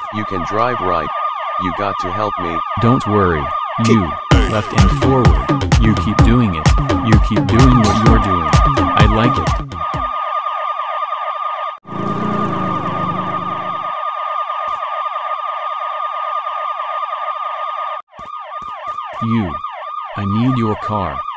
You can drive right. You got to help me. Don't worry. You, left and forward. You keep doing it. You keep doing what you're doing. I like it. You. I need your car.